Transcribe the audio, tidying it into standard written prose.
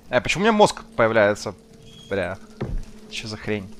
Почему у меня мозг появляется? Бля. Что за хрень?